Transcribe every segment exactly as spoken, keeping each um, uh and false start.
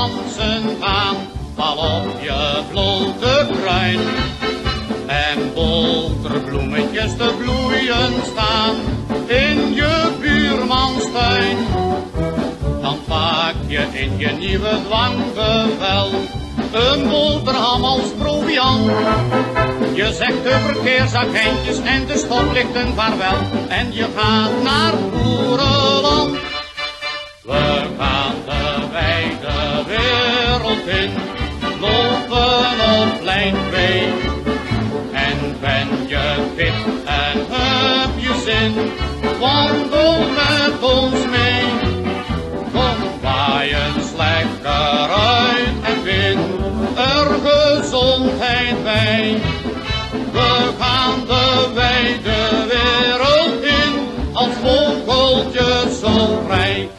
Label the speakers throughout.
Speaker 1: dansen gaan, val op je blote kruin. En boterbloemetjes te bloeien staan in je buurmans tuin. Dan pak je in je nieuwe dwangbevel een boterham als proviant. Je zegt de verkeersagentjes en de stoplichten vaarwel en je gaat naar boerenland. We gaan de wijde wereld in, lopen op lijn twee. En ben je fit en heb je zin, wandel met ons mee. Kom waai eens lekker uit en vind er gezondheid bij. We gaan de wijde wereld in, als vogeltjes zo vrij.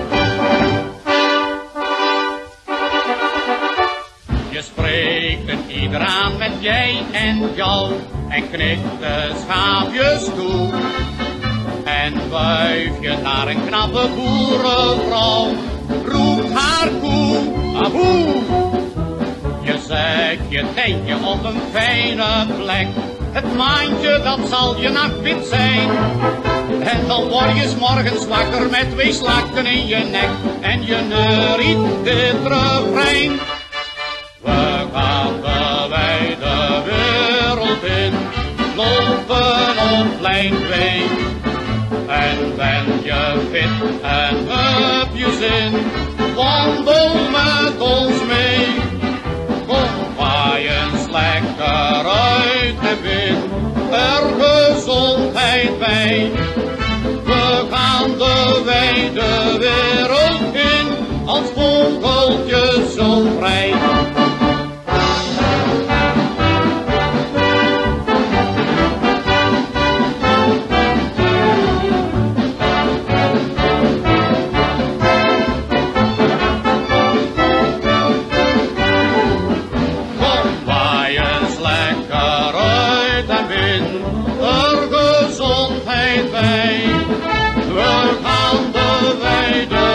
Speaker 1: Je spreekt een ieder aan met jij en jou, en knikt de schaapjes toe. En wuif je naar een knappe boerenvrouw, roept haar koe, ahoe. Je zet je tentje op een fijne plek, het maandje dat zal je nachtwit zijn. En dan word je 's morgens wakker met twee slakken in je nek, en je neuriet dit refrein. We gaan de wijde wereld in, lopen op lijn twee. En ben je fit en heb je zin, wandel met ons mee. Kom waai eens lekker uit en vind er gezondheid bij. We gaan de wijde wereld in, als vogeltjes zo vrij.
Speaker 2: We gaan de wijde